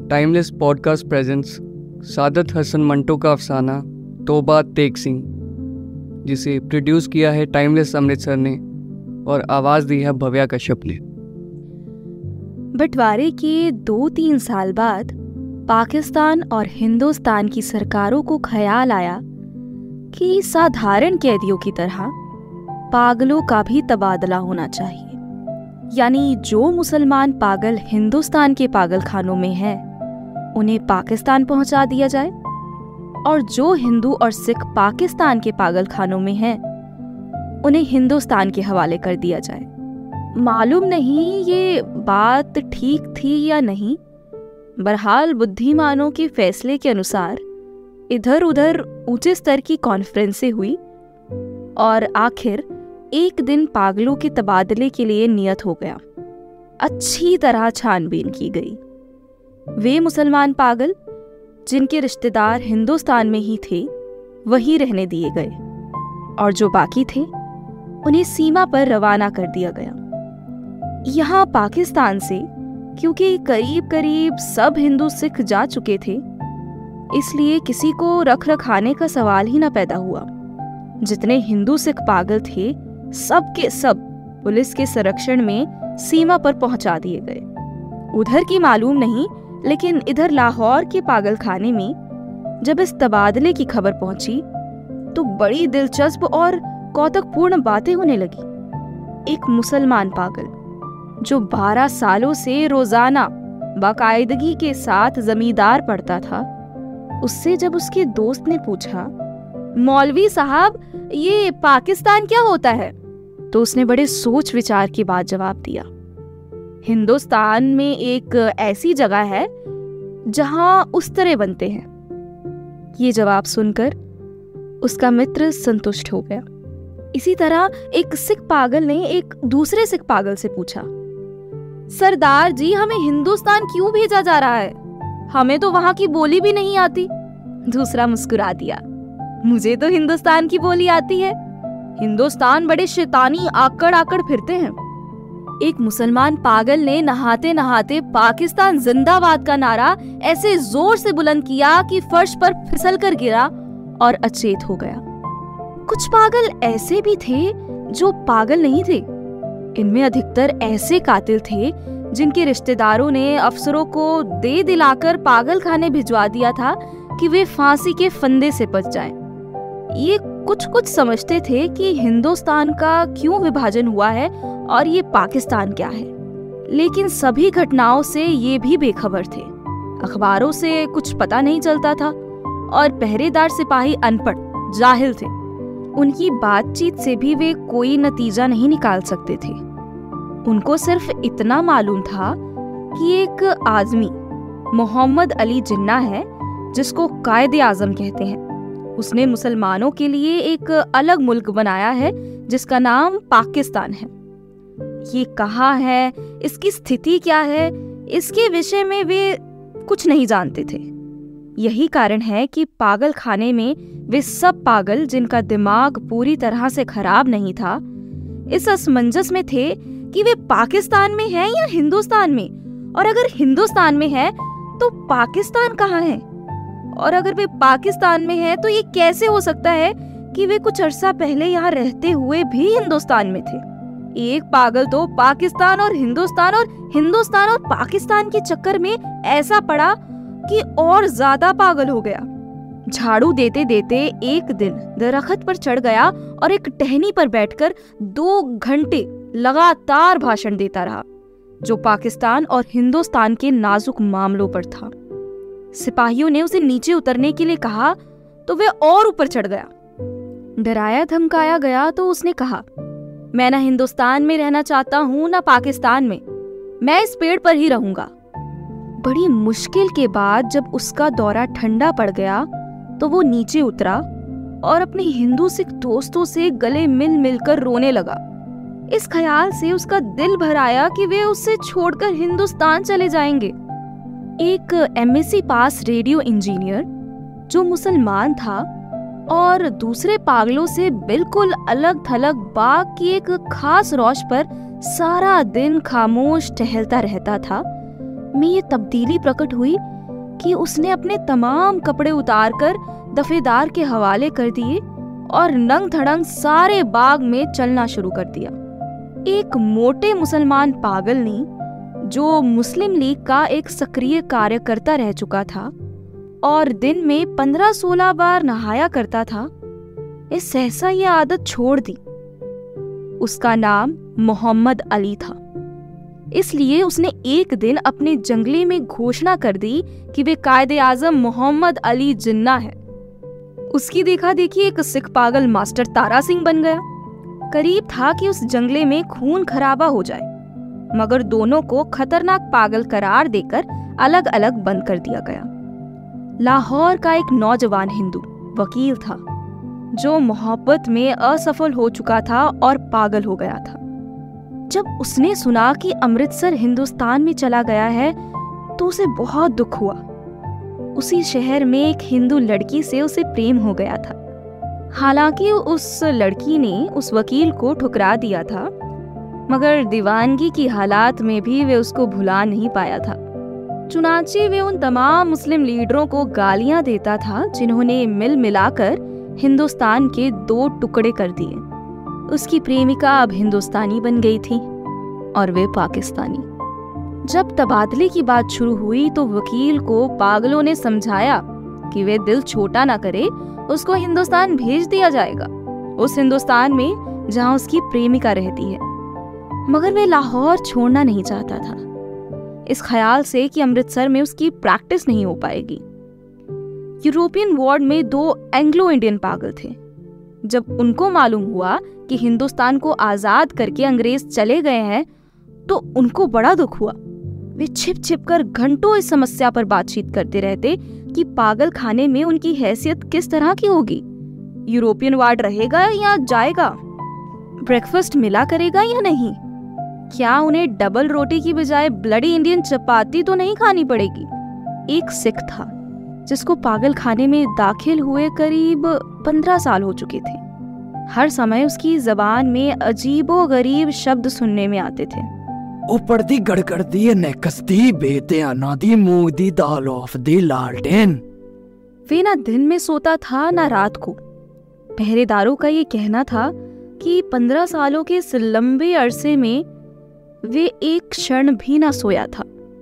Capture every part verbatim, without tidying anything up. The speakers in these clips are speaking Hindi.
Timeless podcast presents Saadat Hasan Manto का अफसाना तोबा तेग सिंह, जिसे प्रोड्यूस किया है टाइमलेस अमृतसर ने और आवाज़ दी है भव्या कश्यप ने। बंटवारे के दो तीन साल बाद पाकिस्तान और हिंदुस्तान की सरकारों को ख्याल आया कि साधारण कैदियों की तरह पागलों का भी तबादला होना चाहिए। यानी जो मुसलमान पागल हिंदुस्तान के पागल खानों में हैं, उन्हें पाकिस्तान पहुंचा दिया जाए, और जो हिंदू और सिख पाकिस्तान के पागल खानों में हैं, उन्हें हिंदुस्तान के हवाले कर दिया जाए। मालूम नहीं ये बात ठीक थी या नहीं, बहरहाल बुद्धिमानों के फैसले के अनुसार इधर उधर ऊंचे स्तर की कॉन्फ्रेंसें हुई और आखिर एक दिन पागलों के तबादले के लिए नियत हो गया। अच्छी तरह छानबीन की गई। वे मुसलमान पागल जिनके रिश्तेदार हिंदुस्तान में ही थे वहीं रहने दिए गए, और जो बाकी थे उन्हें सीमा पर रवाना कर दिया गया। यहाँ पाकिस्तान से क्योंकि करीब करीब सब हिंदू सिख जा चुके थे, इसलिए किसी को रख रखाने का सवाल ही न पैदा हुआ। जितने हिंदू सिख पागल थे सब के सब पुलिस के संरक्षण में सीमा पर पहुंचा दिए गए। उधर की मालूम नहीं, लेकिन इधर लाहौर के पागल खाने में जब इस तबादले की खबर पहुंची तो बड़ी दिलचस्प और कौतुकपूर्ण बातें होने लगी। एक मुसलमान पागल जो बारह सालों से रोजाना बाकायदगी के साथ जमींदार पढ़ता था, उससे जब उसके दोस्त ने पूछा, मौलवी साहब ये पाकिस्तान क्या होता है, तो उसने बड़े सोच विचार के बाद जवाब दिया, हिंदुस्तान में एक ऐसी जगह है जहां उस्तरे बनते हैं। ये जवाब सुनकर उसका मित्र संतुष्ट हो गया। इसी तरह एक सिख पागल ने एक दूसरे सिख पागल से पूछा, सरदार जी हमें हिंदुस्तान क्यों भेजा जा रहा है, हमें तो वहां की बोली भी नहीं आती। दूसरा मुस्कुरा दिया, मुझे तो हिंदुस्तान की बोली आती है, हिंदुस्तान बड़े शैतानी आकड़ आकड़ फिरते हैं। एक मुसलमान पागल ने नहाते नहाते पाकिस्तान जिंदाबाद का नारा ऐसे जोर से बुलंद किया कि फर्श पर फिसल कर गिरा और अचेत हो गया। कुछ पागल ऐसे भी थे जो पागल नहीं थे। इनमें अधिकतर ऐसे कातिल थे जिनके रिश्तेदारों ने अफसरों को दे दिलाकर पागल खाने भिजवा दिया था कि वे फांसी के फंदे से बच जाएं। ये कुछ कुछ समझते थे कि हिंदुस्तान का क्यों विभाजन हुआ है और ये पाकिस्तान क्या है, लेकिन सभी घटनाओं से ये भी बेखबर थे। अखबारों से कुछ पता नहीं चलता था और पहरेदार सिपाही अनपढ़ जाहिल थे। उनकी बातचीत से भी वे कोई नतीजा नहीं निकाल सकते थे। उनको सिर्फ इतना मालूम था कि एक आदमी मोहम्मद अली जिन्ना है जिसको कायदे आजम कहते हैं। उसने मुसलमानों के लिए एक अलग मुल्क बनाया है जिसका नाम पाकिस्तान है। ये कहाँ है, इसकी स्थिति क्या है, इसके विषय में वे कुछ नहीं जानते थे। यही कारण है कि पागल खाने में वे सब पागल जिनका दिमाग पूरी तरह से खराब नहीं था, इस असमंजस में थे कि वे पाकिस्तान में हैं या हिंदुस्तान में, और अगर हिंदुस्तान में है तो पाकिस्तान कहाँ है, और अगर वे पाकिस्तान में है तो ये कैसे हो सकता है कि वे कुछ अरसा पहले यहाँ रहते हुए भी हिंदुस्तान में थे। एक पागल तो पाकिस्तान और हिंदुस्तान और हिंदुस्तान और पाकिस्तान के चक्कर में ऐसा पड़ा कि और ज्यादा पागल हो गया। झाड़ू देते देते एक दिन दरख्त पर चढ़ गया और एक टहनी पर बैठकर दो घंटे लगातार भाषण देता रहा, जो पाकिस्तान और हिंदुस्तान के नाजुक मामलों पर था। सिपाहियों ने उसे नीचे उतरने के लिए कहा तो वह और ऊपर चढ़ गया। डराया धमकाया गया तो उसने कहा, मैं ना हिंदुस्तान में रहना चाहता हूँ ना पाकिस्तान में, मैं इस पेड़ पर ही रहूंगा। बड़ी मुश्किल के बाद जब उसका दौरा ठंडा पड़ गया तो वो नीचे उतरा और अपने हिंदू सिख दोस्तों से गले मिल मिलकर रोने लगा। इस ख्याल से उसका दिल भर आया कि वे उससे छोड़कर हिंदुस्तान चले जाएंगे। एक एमएससी पास रेडियो इंजीनियर जो मुसलमान था और दूसरे पागलों से बिल्कुल अलग थलग बाग की एक खास रौश पर सारा दिन खामोश टहलता रहता था, में ये तब्दीली प्रकट हुई कि उसने अपने तमाम कपड़े उतारकर दफेदार के हवाले कर दिए और नंग धड़ंग सारे बाग में चलना शुरू कर दिया। एक मोटे मुसलमान पागल ने, जो मुस्लिम लीग का एक सक्रिय कार्यकर्ता रह चुका था और दिन में पंद्रह सोलह बार नहाया करता था, इस सहसा ये आदत छोड़ दी। उसका नाम मोहम्मद अली था। इसलिए उसने एक दिन अपने जंगले में घोषणा कर दी कि वे कायदे आजम मोहम्मद अली जिन्ना है। उसकी देखा देखी एक सिख पागल मास्टर तारा सिंह बन गया। करीब था कि उस जंगले में खून खराबा हो जाए, मगर दोनों को खतरनाक पागल करार देकर अलग अलग बंद कर दिया गया। लाहौर का एक नौजवान हिंदू वकील था, जो मोहब्बत में असफल हो चुका था और पागल हो गया था। जब उसने सुना कि अमृतसर हिंदुस्तान में चला गया है तो उसे बहुत दुख हुआ। उसी शहर में एक हिंदू लड़की से उसे प्रेम हो गया था। हालांकि उस लड़की ने उस वकील को ठुकरा दिया था, मगर दीवानगी की हालात में भी वे उसको भुला नहीं पाया था। चुनांचे वे उन तमाम मुस्लिम लीडरों को गालियां देता था जिन्होंने मिल मिलाकर हिंदुस्तान के दो टुकड़े कर दिए। उसकी प्रेमिका अब हिंदुस्तानी बन गई थी और वे पाकिस्तानी। जब तबादले की बात शुरू हुई तो वकील को पागलों ने समझाया कि वे दिल छोटा ना करे, उसको हिंदुस्तान भेज दिया जाएगा, उस हिंदुस्तान में जहां उसकी प्रेमिका रहती है। मगर वे लाहौर छोड़ना नहीं चाहता था, इस ख्याल से कि अमृतसर में उसकी प्रैक्टिस नहीं हो पाएगी। यूरोपियन वार्ड में दो एंग्लो इंडियन पागल थे। जब उनको मालूम हुआ कि हिंदुस्तान को आजाद करके अंग्रेज चले गए हैं तो उनको बड़ा दुख हुआ। वे छिप छिप कर घंटों इस समस्या पर बातचीत करते रहते कि पागल खाने में उनकी हैसियत किस तरह की होगी, यूरोपियन वार्ड रहेगा या जाएगा, ब्रेकफास्ट मिला करेगा या नहीं, क्या उन्हें डबल रोटी की बजाय ब्लडी इंडियन चपाती तो नहीं खानी पड़ेगी। एक सिख था जिसको पागल खाने में दाखिल हुए करीब पंद्रह साल हो चुके थे। हर समय उसकी जबान में अजीबो गरीब शब्द सुनने में आते थे। ऊपर दी गड़गड़ दी नेकस दी बेते आना दी मूंग दी दाल ऑफ दी लालटेन। वे ना दिन में सोता था ना रात को। पहरेदारों का ये कहना था कि पंद्रह सालों के इस लंबे अरसे में वे एक क्षण भी ना सोया था,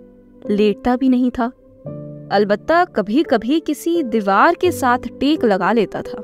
लेटता भी नहीं था। अलबत्ता कभी कभी किसी दीवार के साथ टेक लगा लेता था।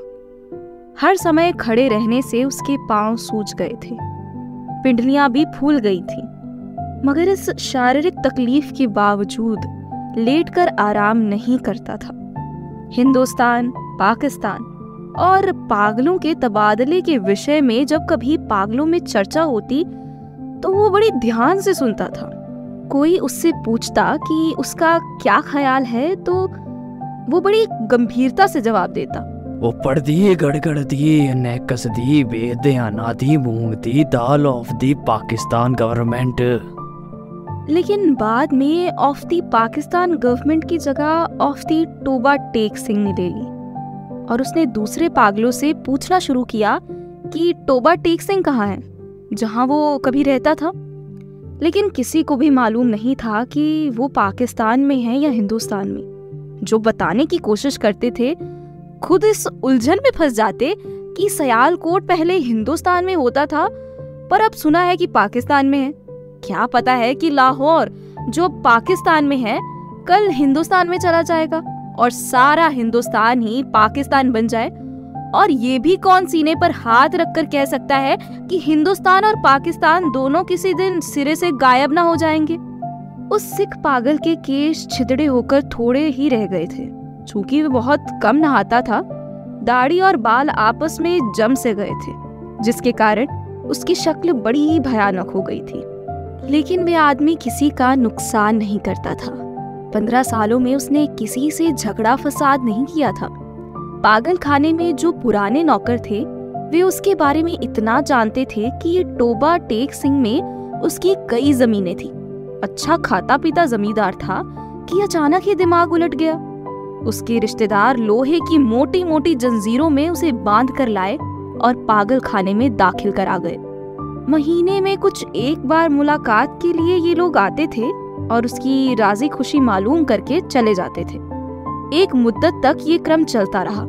हर समय खड़े रहने से उसके पांव सूज गए थे, पिंडलियां भी फूल गई थी, मगर इस शारीरिक तकलीफ के बावजूद लेटकर आराम नहीं करता था। हिंदुस्तान, पाकिस्तान और पागलों के तबादले के विषय में जब कभी पागलों में चर्चा होती तो वो बड़ी ध्यान से सुनता था। कोई उससे पूछता कि उसका क्या ख्याल है तो वो बड़ी गंभीरता से जवाब देता। ऊपर दी गड़गड़ दी नेकस दी बेदे आना दी मूंग दी दाल ऑफ दी पाकिस्तान गवर्नमेंट। लेकिन बाद में ऑफ दी पाकिस्तान गवर्नमेंट की जगह ऑफ दी टोबा टेक सिंह ने ले ली और उसने दूसरे पागलों से पूछना शुरू किया कि टोबा टेक सिंह कहाँ है, जहां वो कभी रहता था। लेकिन किसी को भी मालूम नहीं था कि वो पाकिस्तान में है या हिंदुस्तान में। जो बताने की कोशिश करते थे खुद इस उलझन में फंस जाते कि सयालकोट पहले हिंदुस्तान में होता था पर अब सुना है कि पाकिस्तान में है। क्या पता है कि लाहौर जो पाकिस्तान में है कल हिंदुस्तान में चला जाएगा और सारा हिंदुस्तान ही पाकिस्तान बन जाए। और ये भी कौन सीने पर हाथ रखकर कह सकता है कि हिंदुस्तान और पाकिस्तान दोनों किसी दिन सिरे से गायब ना हो जाएंगे। उस सिख पागल के केश छिदड़े होकर थोड़े ही रह गए थे। चूंकि वह बहुत कम नहाता था, दाढ़ी और बाल आपस में जम से गए थे, जिसके कारण उसकी शक्ल बड़ी भयानक हो गई थी। लेकिन वे आदमी किसी का नुकसान नहीं करता था। पंद्रह सालों में उसने किसी से झगड़ा फसाद नहीं किया था। पागल खाने में जो पुराने नौकर थे वे उसके बारे में इतना जानते थे कि ये टोबा टेक सिंह में उसकी कई जमीनें थी। अच्छा खाता पीता जमींदार था कि अचानक ही दिमाग उलट गया। उसके रिश्तेदार लोहे की मोटी मोटी जंजीरों में उसे बांध कर लाए और पागल खाने में दाखिल करा गए। महीने में कुछ एक बार मुलाकात के लिए ये लोग आते थे, और उसकी राजी खुशी मालूम करके चले जाते थे। एक मुद्दत तक ये क्रम चलता रहा,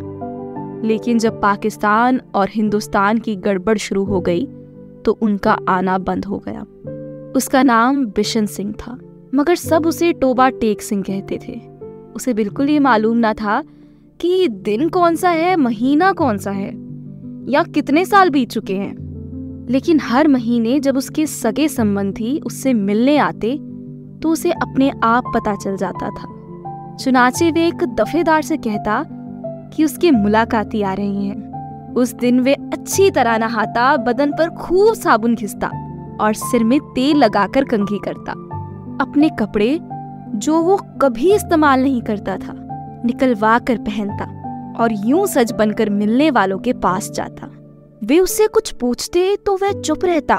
लेकिन जब पाकिस्तान और हिंदुस्तान की गड़बड़ शुरू हो गई तो उनका आना बंद हो गया। उसका नाम बिशन सिंह था, मगर सब उसे टोबा टेक सिंह कहते थे। उसे बिल्कुल ये मालूम ना था कि दिन कौन सा है, महीना कौन सा है, या कितने साल बीत चुके हैं। लेकिन हर महीने जब उसके सगे संबंधी उससे मिलने आते तो उसे अपने आप पता चल जाता था। चुनाचे वे एक दफेदार से कहता कि उसकी मुलाकाती आ रही हैं। उस दिन वे अच्छी तरह नहाता, बदन पर खूब साबुन घिसता और सिर में तेल लगाकर कंघी करता। अपने कपड़े जो वो कभी इस्तेमाल नहीं करता था निकलवा कर पहनता और यूं सज बनकर मिलने वालों के पास जाता। वे उससे कुछ पूछते तो वह चुप रहता,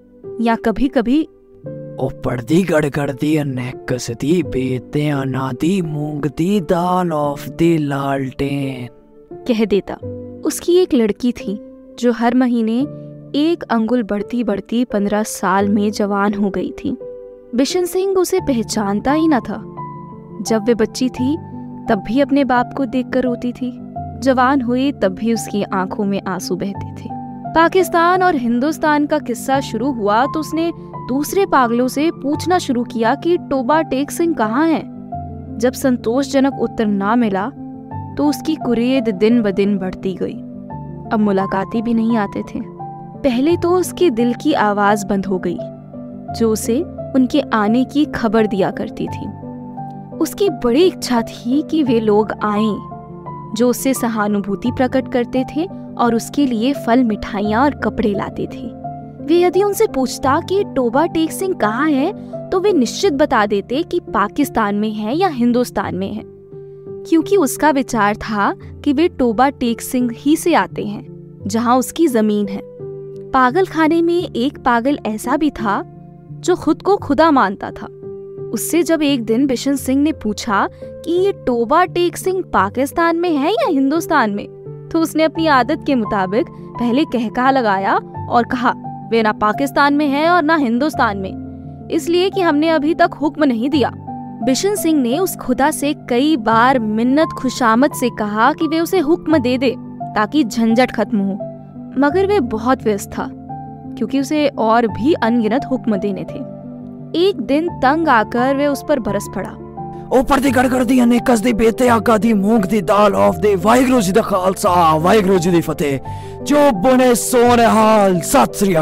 या कभी कभी ओ पड़दी गड़गड़दी नेकसदी बेते अनादी मूंगदी दाल ऑफ दी लालटेन कह देता। उसकी एक लड़की थी जो हर महीने एक अंगुल बढ़ती बढ़ती पंद्रह साल में जवान हो गई थी। बिशन सिंह उसे पहचानता ही न था। जब वे बच्ची थी तब भी अपने बाप को देखकर रोती थी, जवान हुई तब भी उसकी आंखों में आंसू बहते थे। पाकिस्तान और हिंदुस्तान का किस्सा शुरू हुआ तो उसने दूसरे पागलों से पूछना शुरू किया कि टोबा टेक सिंह कहाँ है। जब संतोषजनक उत्तर ना मिला तो उसकी कुरेद दिन ब दिन बढ़ती गई। अब मुलाकाती भी नहीं आते थे। पहले तो उसके दिल की आवाज बंद हो गई जो उसे उनके आने की खबर दिया करती थी। उसकी बड़ी इच्छा थी कि वे लोग आएं जो उससे सहानुभूति प्रकट करते थे और उसके लिए फल, मिठाइयाँ और कपड़े लाते थे। वे यदि उनसे पूछता कि टोबा टेक सिंह कहाँ है तो वे निश्चित बता देते कि पाकिस्तान में है या हिंदुस्तान में है, क्योंकि उसका विचार था कि वे टोबा टेक सिंह ही से आते हैं जहाँ उसकी जमीन है। पागल खाने में एक पागल ऐसा भी था जो खुद को खुदा मानता था। उससे जब एक दिन बिशन सिंह ने पूछा कि ये टोबा टेक सिंह पाकिस्तान में है या हिंदुस्तान में, तो उसने अपनी आदत के मुताबिक पहले कहका लगाया और कहा वे ना पाकिस्तान में है और ना हिंदुस्तान में, इसलिए कि हमने अभी तक हुक्म नहीं दिया। बिशन सिंह ने उस खुदा से कई बार मिन्नत खुशामद से कहा कि वे उसे हुक्म दे दे ताकि झंझट खत्म हो, मगर वे बहुत व्यस्त था क्योंकि उसे और भी अनगिनत हुक्म देने थे। एक दिन तंग आकर वे उस पर बरस पड़ा। ऊपर दी गड़गड़दी अने कसदी बेते आका दी मूंग दी दाल ऑफ दे वाहिगुरु जी दा खालसा वाहिगुरु जी दी फतेह, जो बने सोने हाल सत श्री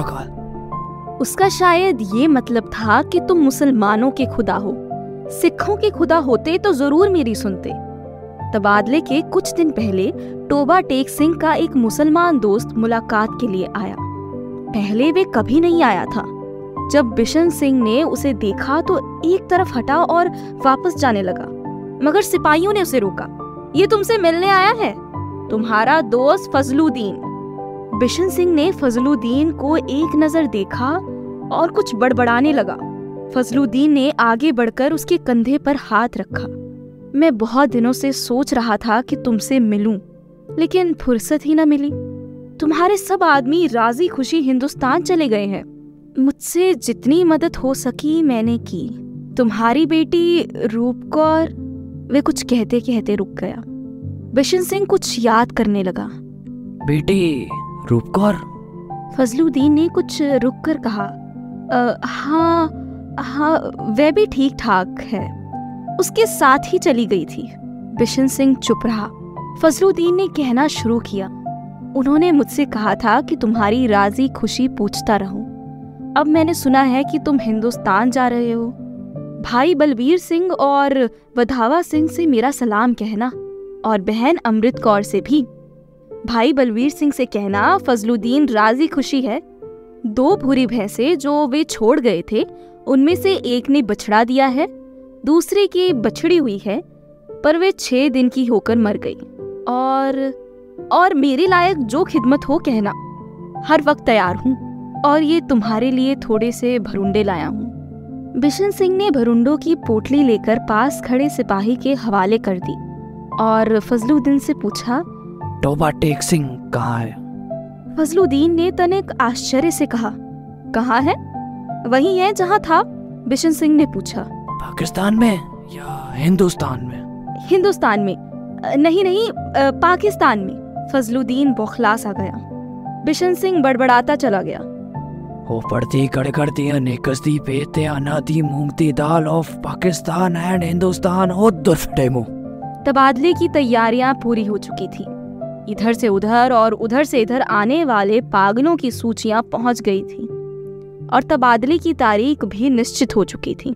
अकाल। उसका शायद ये मतलब था कि तुम मुसलमानों के खुदा हो, सिखों के खुदा होते तो जरूर मेरी सुनते। तबादले के कुछ दिन पहले टोबा टेक सिंह का एक मुसलमान दोस्त मुलाकात के लिए आया। पहले वे कभी नहीं आया था। जब बिशन सिंह ने उसे देखा तो एक तरफ हटा और वापस जाने लगा, मगर सिपाहियों ने उसे रोका। ये तुमसे मिलने आया है, तुम्हारा दोस्त फजलुद्दीन। बिशन सिंह ने फजलुद्दीन को एक नजर देखा और कुछ बड़बड़ाने लगा। फजलुद्दीन ने आगे बढ़कर उसके कंधे पर हाथ रखा। मैं बहुत दिनों से सोच रहा था कि तुमसे मिलूं, लेकिन फुर्सत ही न मिली। तुम्हारे सब आदमी राजी खुशी हिंदुस्तान चले गए हैं। मुझसे जितनी मदद हो सकी मैंने की। तुम्हारी बेटी रूपकौर, वे कुछ कहते कहते रुक गया। बिशन सिंह कुछ याद करने लगा। बेटी रूपकौर? फजलुद्दीन ने कुछ रुक कर कहा, हाँ हाँ वह भी ठीक ठाक है, उसके साथ ही चली गई थी। बिशन सिंह चुप रहा। फजलुद्दीन ने कहना शुरू किया, उन्होंने मुझसे कहा था कि तुम्हारी राजी खुशी पूछता रहूं। अब मैंने सुना है कि तुम हिंदुस्तान जा रहे हो। भाई बलबीर सिंह और वधावा सिंह से मेरा सलाम कहना, और बहन अमृत कौर से भी। भाई बलबीर सिंह से कहना फजलुद्दीन राजी खुशी है। दो भूरी भैंसे जो वे छोड़ गए थे उनमें से एक ने बछड़ा दिया है, दूसरे की बछड़ी हुई है, पर वे छह दिन की होकर मर गई। और और मेरे लायक जो खिदमत हो कहना, हर वक्त तैयार हूँ। और ये तुम्हारे लिए थोड़े से भरुंडे लाया हूँ। बिशन सिंह ने भरुंडों की पोटली लेकर पास खड़े सिपाही के हवाले कर दी और फजलुद्दीन से पूछा, टोबा टेक सिंह कहाँ है? फजलुद्दीन ने तनिक आश्चर्य से कहा, कहाँ है? वही है जहाँ था। बिशन सिंह ने पूछा। पाकिस्तान में या हिंदुस्तान में? हिंदुस्तान में। अ, नहीं नहीं अ, पाकिस्तान में। फजलुद्दीन बौखला सा गया। बिशन सिंह बड़बड़ाता चला गया। हो पड़ती कड़कड़ती निकसती पेते अनादी मूंगती दाल ऑफ पाकिस्तान एंड हिंदुस्तान हो दुर्फटेमो। तबादले की तैयारियां पूरी हो चुकी थी। इधर से उधर और उधर से इधर आने वाले पागलों की सूचियां पहुंच गई थी और तबादले की तारीख भी निश्चित हो चुकी थी।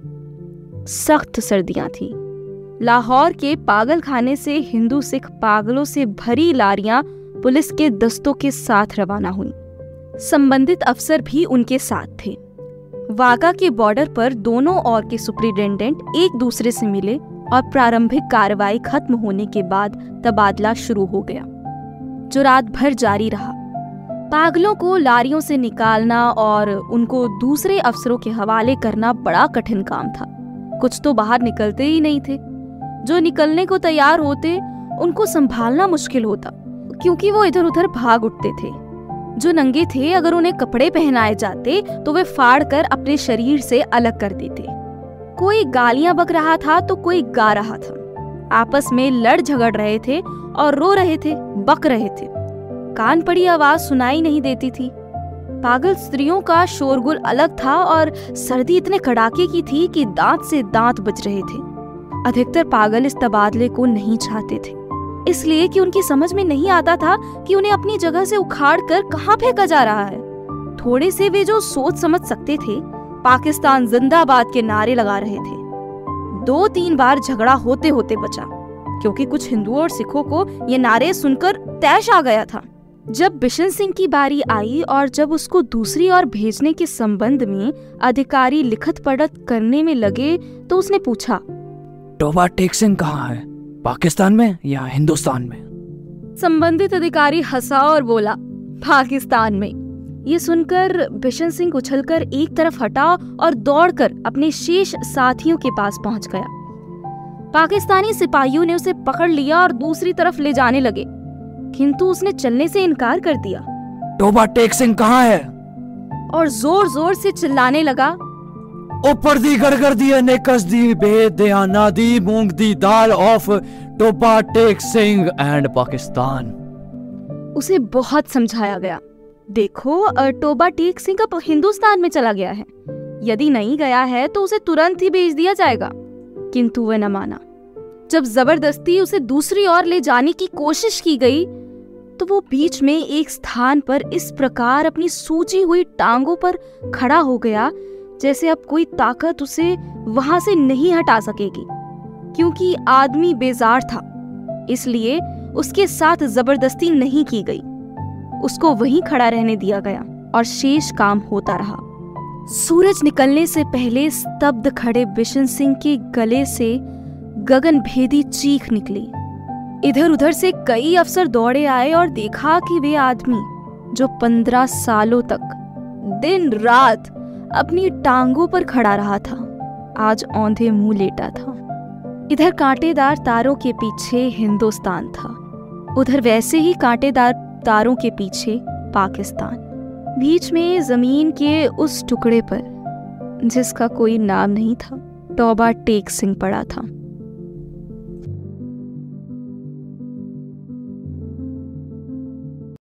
सख्त सर्दियां थी। लाहौर के पागल खाने से हिंदू सिख पागलों से भरी लारियां पुलिस के दस्तों के साथ रवाना हुई। संबंधित अफसर भी उनके साथ थे। वाघा के बॉर्डर पर दोनों ओर के सुपरिटेंडेंट एक दूसरे से मिले और प्रारंभिक कार्रवाई खत्म होने के बाद तबादला शुरू हो गया, जो रात भर जारी रहा। पागलों को लारियों से निकालना और उनको दूसरे अफसरों के हवाले करना बड़ा कठिन काम था। कुछ तो बाहर निकलते ही नहीं थे। जो निकलने को तैयार होते उनको संभालना मुश्किल होता, क्योंकि वो इधर उधर भाग उठते थे। जो नंगे थे, अगर उन्हें कपड़े पहनाए जाते तो वे फाड़ कर अपने शरीर से अलग कर देते। कोई गालियां बक रहा था तो कोई गा रहा था। आपस में लड़ झगड़ रहे थे और रो रहे थे, बक रहे थे। कान पड़ी आवाज सुनाई नहीं देती थी। पागल स्त्रियों का शोरगुल अलग था और सर्दी इतने कड़ाके की थी कि दांत से दांत बज रहे थे। अधिकतर पागल इस तबादले को नहीं चाहते थे, इसलिए कि उनकी समझ में नहीं आता था कि उन्हें अपनी जगह से उखाड़ कर कहाँ फेंका जा रहा है। थोड़े से वे जो सोच समझ सकते थे, पाकिस्तान जिंदाबाद के नारे लगा रहे थे। दो तीन बार झगड़ा होते होते बचा, क्योंकि कुछ हिंदुओं और सिखों को ये नारे सुनकर तैश आ गया था। जब बिशन सिंह की बारी आई और जब उसको दूसरी ओर भेजने के संबंध में अधिकारी लिखत पढ़त करने में लगे, तो उसने पूछा, टोबा टेक सिंह कहाँ है, पाकिस्तान में या हिंदुस्तान में? संबंधित अधिकारी हंसा और बोला, पाकिस्तान में। ये सुनकर बिशन सिंह उछलकर एक तरफ हटा और दौड़कर अपने शेष साथियों के पास पहुंच गया। पाकिस्तानी सिपाहियों ने उसे पकड़ लिया और दूसरी तरफ ले जाने लगे, किंतु उसने चलने से इनकार कर दिया। टोबा टेक सिंह कहाँ है? और जोर जोर से चिल्लाने लगा, ऊपर दी गड़गड़ दी निकस दी बेद दयाना दी मूंग दी दाल ऑफ टोबा टेक सिंह एंड पाकिस्तान। उसे बहुत समझाया गया। देखो, टोबा टेक सिंह अब हिंदुस्तान में चला गया है। यदि नहीं गया है तो उसे तुरंत ही भेज दिया जाएगा, किंतु वह न माना। जब जबरदस्ती उसे दूसरी ओर ले जाने की कोशिश की गई, तो वो बीच में एक स्थान पर इस प्रकार अपनी सूजी हुई टांगों पर खड़ा हो गया जैसे अब कोई ताकत उसे वहां से नहीं हटा सकेगी। क्योंकि आदमी बेजार था, इसलिए उसके साथ जबरदस्ती नहीं की गई। उसको वहीं खड़ा रहने दिया गया और शेष काम होता रहा। सूरज निकलने से पहले स्तब्ध खड़े बिशन सिंह के गले से गगन भेदी चीख निकली। इधर उधर से कई अफसर दौड़े आए और देखा कि वे आदमी जो पंद्रह सालों तक दिन रात अपनी टांगों पर खड़ा रहा था, आज औंधे मुंह लेटा था। इधर कांटेदार तारों के पीछे हिंदुस्तान था, उधर वैसे ही कांटेदार तारों के पीछे पाकिस्तान। बीच में जमीन के उस टुकड़े पर जिसका कोई नाम नहीं था, टोबा टेक सिंह पड़ा था।